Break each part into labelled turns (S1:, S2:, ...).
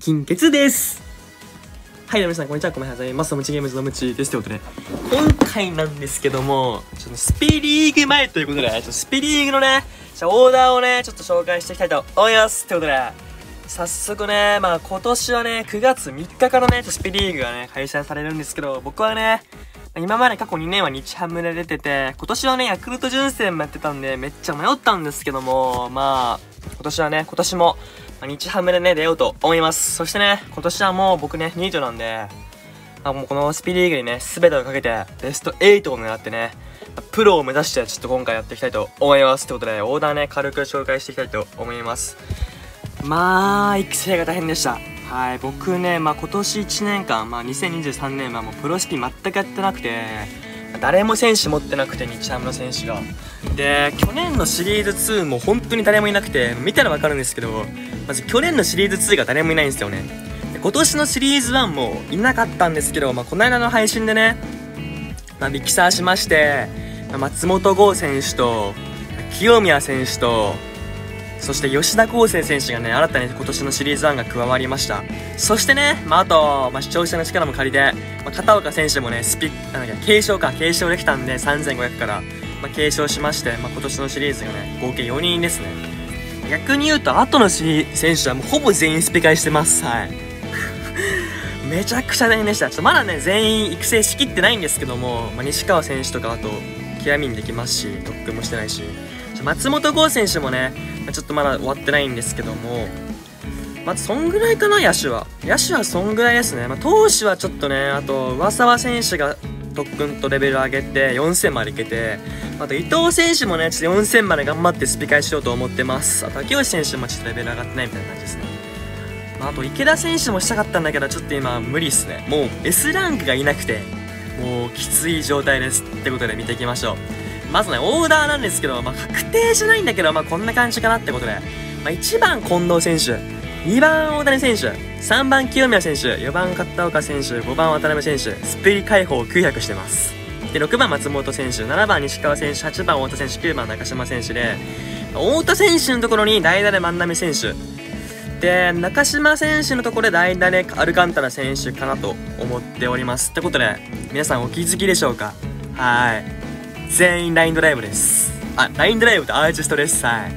S1: 金欠です。はい、皆さんこんにちは、こんにちは。マスタームチゲームズのムチです。ということで、今回なんですけども、ちょっとスピリーグ前ということで、スピリーグのね、オーダーをね、ちょっと紹介していきたいと思います。ということで、早速ね、今年はね、9月3日からね、スピリーグがね、開催されるんですけど、僕はね、今まで過去2年は日ハムで出てて、今年はね、ヤクルト純正もやってたんで、めっちゃ迷ったんですけども、今年も、日ハムでね、出ようと思います。そしてね、今年はもう僕ね、ニートなんで、もうこのスピリーグにね、全てをかけて、ベスト8を狙ってね、プロを目指して、ちょっと今回やっていきたいと思います。ということで、オーダーね、軽く紹介していきたいと思います。育成が大変でした。はい、僕ね、今年1年間、2023年はもうプロスピ全くやってなくて、誰も選手持ってなくて、日ハムの選手が。で、去年のシリーズ2も本当に誰もいなくて、見たらわかるんですけど、まず去年のシリーズ2が誰もいないんですよね。で、今年のシリーズ1もいなかったんですけど、この間の配信でね、ミキサーしまして、松本剛選手と、清宮選手と、そして吉田康生選手がね、新たに今年のシリーズ1が加わりました。そしてね、あと、視聴者の力も借りて、片岡選手もね、継承できたんで、3500から、継承しまして、今年のシリーズがね、合計4人ですね。逆に言うと、後の選手はもうほぼ全員スピカイしてます。はい。めちゃくちゃ大変でした。まだね、全員育成しきってないんですけども、西川選手とか、あと、極みにできますし、特訓もしてないし、松本剛選手もね、ちょっとまだ終わってないんですけども、そんぐらいかな、野手はそんぐらいですね。投手はちょっとね、あと、上沢選手が特訓とレベル上げて、4000までいけて、あと、伊藤選手もね、ちょっと4000まで頑張ってスピカイしようと思ってます。あと、秋吉選手もちょっとレベル上がってないみたいな感じですね。あと、池田選手もしたかったんだけど、ちょっと今、無理っすね。もう、S ランクがいなくて、もう、きつい状態です。ってことで見ていきましょう。まずね、オーダーなんですけど、確定じゃないんだけど、こんな感じかなってことで、1番近藤選手、2番大谷選手、3番清宮選手、4番片岡選手、5番渡辺選手、スピリ解放900してます。で、6番松本選手、7番西川選手、8番太田選手、9番中島選手で、太田選手のところに代打で万波選手、で、中島選手のところで代打でアルカンタラ選手かなと思っております。ってことで、皆さんお気づきでしょうか？はい。全員ラインドライブです。ラインドライブとアーティストです。はい。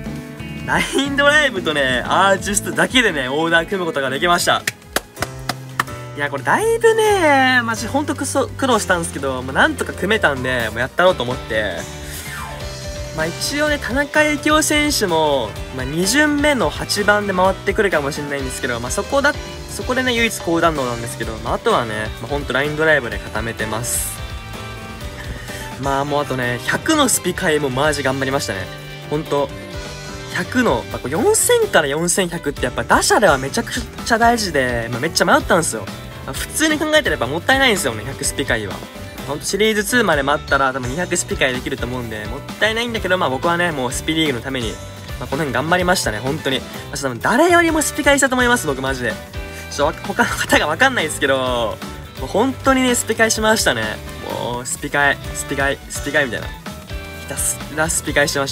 S1: ラインドライブとね、アーティストだけでね、オーダー組むことができました。いや、これだいぶね、マジほんと苦労したんですけど、なんとか組めたんで、もうやったろうと思って、一応ね、田中幸雄選手も、2巡目の8番で回ってくるかもしれないんですけど、そこでね、唯一高弾道なんですけど、あとはね、ほんとラインドライブで固めてます。もうあとね、100のスピカイもマジ頑張りましたね。ほんと、100の、4000から4100ってやっぱ打者ではめちゃくちゃ大事で、めっちゃ迷ったんですよ。普通に考えたらやっぱもったいないんですよね、100スピカイは。ほんとシリーズ2まで待ったら多分200スピカイできると思うんで、もったいないんだけど、僕はね、もうスピリーグのために、この辺頑張りましたね、本当に。誰よりもスピカイしたと思います、僕マジで。他の方がわかんないですけど、もう本当にね、スピカイしましたね。もう、スピカイみたいな。ひたすらスピカイしてました。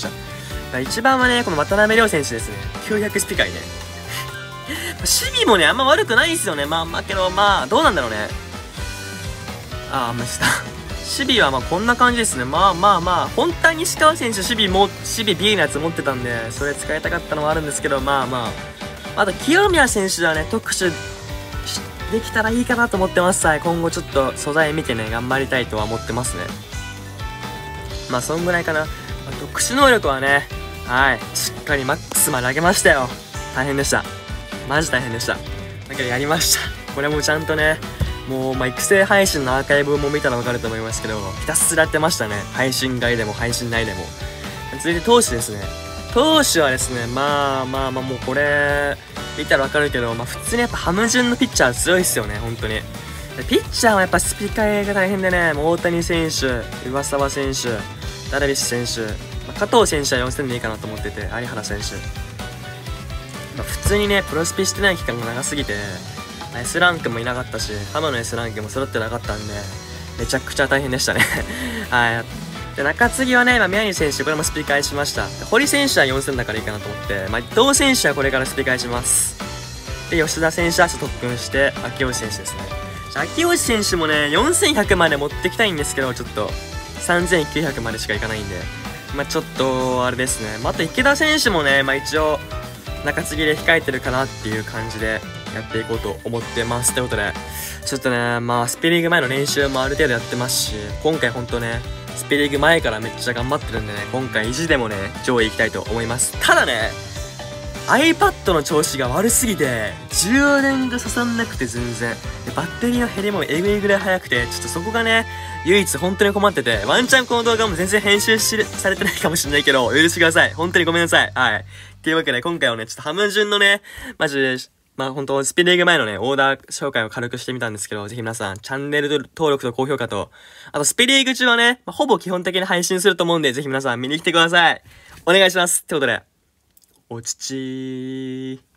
S1: 一番はね、この渡辺亮選手ですね。900スピカイね。守備もね、あんま悪くないんですよね。けど、どうなんだろうね。守備はこんな感じですね。本当は西川選手、守備 B のやつ持ってたんで、それ使いたかったのはあるんですけど、あと、清宮選手はね、特殊、できたらいいかなと思ってます。今後ちょっと素材見てね、頑張りたいとは思ってますね。そんぐらいかな。特殊能力はね、しっかりマックスまで上げましたよ。大変でした。マジ大変でした。だけどやりました。これもちゃんとね、もう育成配信のアーカイブも見たらわかると思いますけど、ひたすらやってましたね。配信外でも配信内でも。続いて投手ですね。投手はですね、もうこれ、見たらわかるけど、普通にやっぱハム順のピッチャー強いっすよね、本当に。ピッチャーはやっぱスピカイが大変でね、大谷選手、上沢選手、ダルビッシュ選手、加藤選手は4000でいいかなと思ってて、有原選手。普通にね、プロスピしてない期間が長すぎて、S ランクもいなかったし、ハムの S ランクも揃ってなかったんで、めちゃくちゃ大変でしたね。はい。で、中継ぎはね、宮城選手、これもスピカイしました。堀選手は4000だからいいかなと思って、伊藤選手はこれからスピカイします。 で、吉田選手は特訓して、秋吉選手ですね。秋吉選手もね、4100まで持ってきたいんですけど、ちょっと、3900までしかいかないんで、まあちょっと、あれですね。まあ、あと池田選手もね、まあ一応、中継ぎで控えてるかなっていう感じでやっていこうと思ってます。ということで、ちょっとね、まあスピリーグ前の練習もある程度やってますし、今回ほんとね、スピリーグ前からめっちゃ頑張ってるんでね、今回意地でもね、上位行きたいと思います。ただね、iPad の調子が悪すぎて、充電が刺さんなくて全然。でバッテリーの減りもえぐいぐらい早くて、ちょっとそこがね、唯一本当に困ってて、ワンチャンこの動画も全然編集されてないかもしれないけど、許してください。本当にごめんなさい。はい。というわけで、今回はね、ちょっとハム順のね、マジで、まあ本当スピリーグ前のね、オーダー紹介を軽くしてみたんですけど、ぜひ皆さん、チャンネル登録と高評価と、あとスピリーグ中はね、ほぼ基本的に配信すると思うんで、ぜひ皆さん見に来てください。お願いします。ってことで、おちちー。